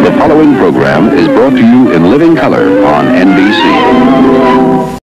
The following program is brought to you in living color on NBC.